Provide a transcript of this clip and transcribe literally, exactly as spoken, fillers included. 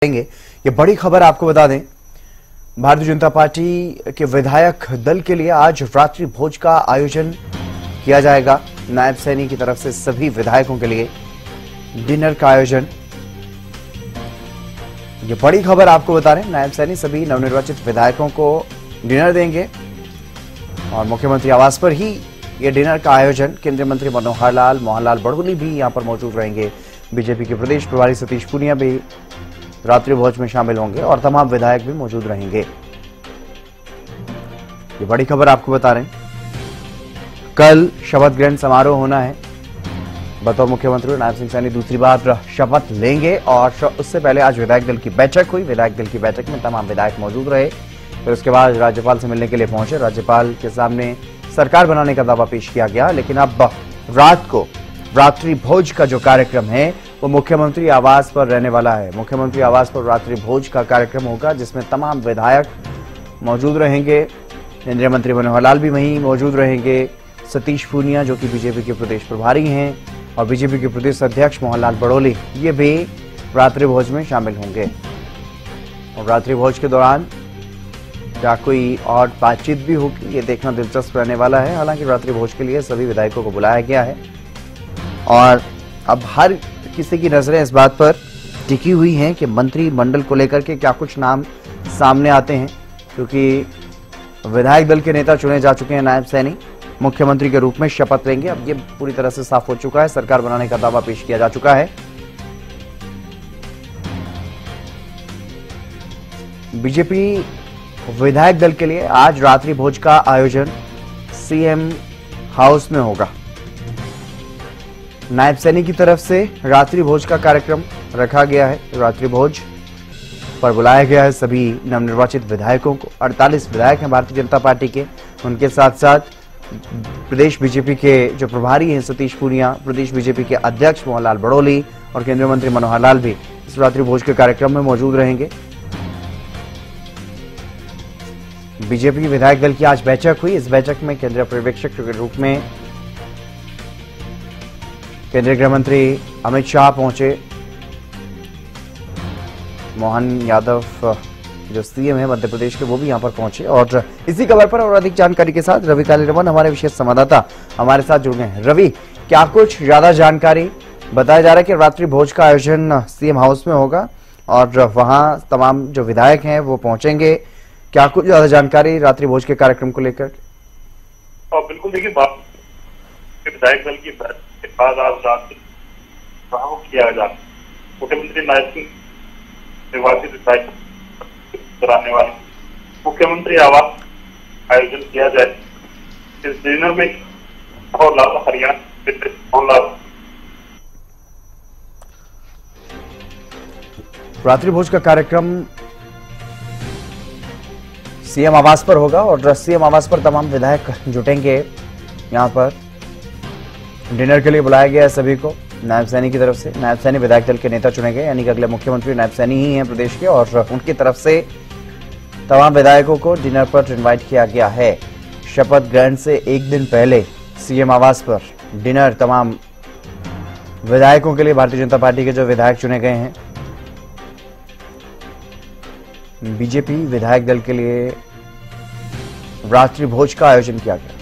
ये बड़ी खबर आपको बता दें, भारतीय जनता पार्टी के विधायक दल के लिए आज रात्रि भोज का आयोजन किया जाएगा। नायब सैनी की तरफ से सभी विधायकों के लिए डिनर का आयोजन। ये बड़ी खबर आपको बता रहे हैं, नायब सैनी सभी नवनिर्वाचित विधायकों को डिनर देंगे और मुख्यमंत्री आवास पर ही ये डिनर का आयोजन। केंद्रीय मंत्री मनोहर लाल मोहनलाल बड़गुनी भी यहां पर मौजूद रहेंगे। बीजेपी के प्रदेश प्रभारी सतीश पूनिया भी रात्रि भोज में शामिल होंगे और तमाम विधायक भी मौजूद रहेंगे। ये बड़ी खबर आपको बता रहे हैं, कल शपथ ग्रहण समारोह होना है। बतौर मुख्यमंत्री नायब सिंह सैनी दूसरी बार शपथ लेंगे और उससे पहले आज विधायक दल की बैठक हुई। विधायक दल की बैठक में तमाम विधायक मौजूद रहे। फिर उसके बाद राज्यपाल से मिलने के लिए पहुंचे। राज्यपाल के सामने सरकार बनाने का दावा पेश किया गया, लेकिन अब रात को रात्रि भोज का जो कार्यक्रम है वो मुख्यमंत्री आवास पर रहने वाला है। मुख्यमंत्री आवास पर रात्रि भोज का कार्यक्रम होगा जिसमें तमाम विधायक मौजूद रहेंगे। केंद्रीय मंत्री मनोहर लाल भी वहीं मौजूद रहेंगे। सतीश पूनिया जो कि बीजेपी के प्रदेश प्रभारी हैं और बीजेपी के प्रदेश अध्यक्ष मोहनलाल बड़ोली ये भी रात्रि भोज में शामिल होंगे। और रात्रि भोज के दौरान क्या कोई और बातचीत भी होगी, ये देखना दिलचस्प रहने वाला है। हालांकि रात्रि भोज के लिए सभी विधायकों को बुलाया गया है और अब हर किसी की नजरें इस बात पर टिकी हुई हैं कि मंत्रिमंडल को लेकर के क्या कुछ नाम सामने आते हैं, क्योंकि विधायक दल के नेता चुने जा चुके हैं। नायब सैनी मुख्यमंत्री के रूप में शपथ लेंगे। अब ये पूरी तरह से साफ हो चुका है, सरकार बनाने का दावा पेश किया जा चुका है। बीजेपी विधायक दल के लिए आज रात्रि भोज का आयोजन सीएम हाउस में होगा। नायब सैनी की तरफ से रात्रि भोज का कार्यक्रम रखा गया है। रात्रि भोज पर बुलाया गया है सभी नवनिर्वाचित विधायकों को। अड़तालीस विधायक हैं भारतीय जनता पार्टी के। उनके साथ साथ प्रदेश बीजेपी के जो प्रभारी हैं सतीश पूनिया, प्रदेश बीजेपी के अध्यक्ष मोहनलाल बड़ोली और केंद्रीय मंत्री मनोहर लाल भी इस रात्रि भोज के कार्यक्रम में मौजूद रहेंगे। बीजेपी विधायक दल की आज बैठक हुई। इस बैठक में केंद्रीय पर्यवेक्षक के रूप में केंद्रीय गृह मंत्री अमित शाह पहुंचे। मोहन यादव जो सीएम है मध्य प्रदेश के वो भी यहां पर पहुंचे। और इसी खबर पर और अधिक जानकारी के साथ रवि कालीरमन हमारे विशेष संवाददाता हमारे साथ जुड़ गए हैं। रवि, क्या कुछ ज्यादा जानकारी? बताया जा रहा है कि रात्रि भोज का आयोजन सीएम हाउस में होगा और वहां तमाम जो विधायक हैं वो पहुंचेंगे। क्या कुछ ज्यादा जानकारी रात्रि भोज के कार्यक्रम को लेकर? बिल्कुल, देखिए विधायक दल की के बाद आज रात किया जा मुख्यमंत्री नायब सिंह निर्वाचित विधायक कराने वाले मुख्यमंत्री आवास आयोजन किया जाए। इस डिनर में हरियाणा रात्रि भोज का कार्यक्रम सीएम आवास पर होगा और सीएम आवास पर तमाम विधायक जुटेंगे। यहां पर डिनर के लिए बुलाया गया है सभी को नायब सैनी की तरफ से। नायब सैनी विधायक दल के नेता चुने गए, यानी कि अगले मुख्यमंत्री नायब सैनी ही हैं प्रदेश के और उनकी तरफ से तमाम विधायकों को डिनर पर इनवाइट किया गया है। शपथ ग्रहण से एक दिन पहले सीएम आवास पर डिनर तमाम विधायकों के लिए भारतीय जनता पार्टी के जो विधायक चुने गए हैं। बीजेपी विधायक दल के लिए रात्रि भोज का आयोजन किया गया।